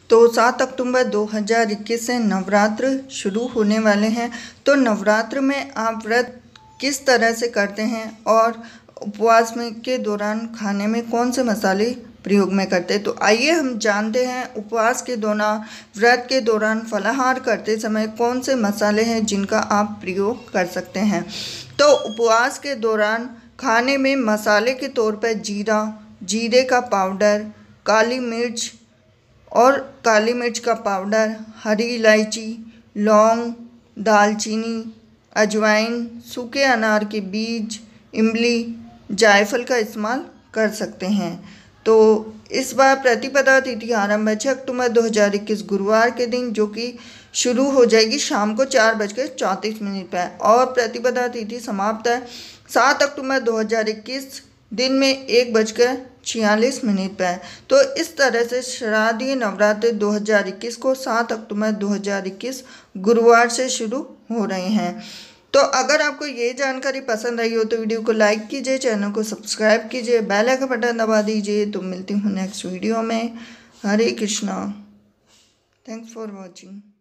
तो 7 अक्टूबर 2021 से नवरात्र शुरू होने वाले हैं। तो नवरात्र में आप व्रत किस तरह से करते हैं और उपवास में के दौरान खाने में कौन से मसाले प्रयोग में करते हैं, तो आइए हम जानते हैं उपवास के दौरान, व्रत के दौरान फलाहार करते समय कौन से मसाले हैं जिनका आप प्रयोग कर सकते हैं। तो उपवास के दौरान खाने में मसाले के तौर पर जीरा, जीरे का पाउडर, काली मिर्च और काली मिर्च का पाउडर, हरी इलायची, लौंग, दालचीनी, अजवाइन, सूखे अनार के बीज, इमली, जायफल का इस्तेमाल कर सकते हैं। तो इस बार प्रतिपदा तिथि आरंभ है 6 अक्टूबर 2021 गुरुवार के दिन, जो कि शुरू हो जाएगी शाम को 4:34 पर और प्रतिपदा तिथि समाप्त है 7 अक्टूबर 2021 दिन में 1:46 पर। तो इस तरह से शारदीय नवरात्रि 2021 को 7 अक्टूबर 2021 गुरुवार से शुरू हो रहे हैं। तो अगर आपको ये जानकारी पसंद आई हो तो वीडियो को लाइक कीजिए, चैनल को सब्सक्राइब कीजिए, बेल आइकन बटन दबा दीजिए। तो मिलती हूँ नेक्स्ट वीडियो में। Hare Krishna. Thanks for watching.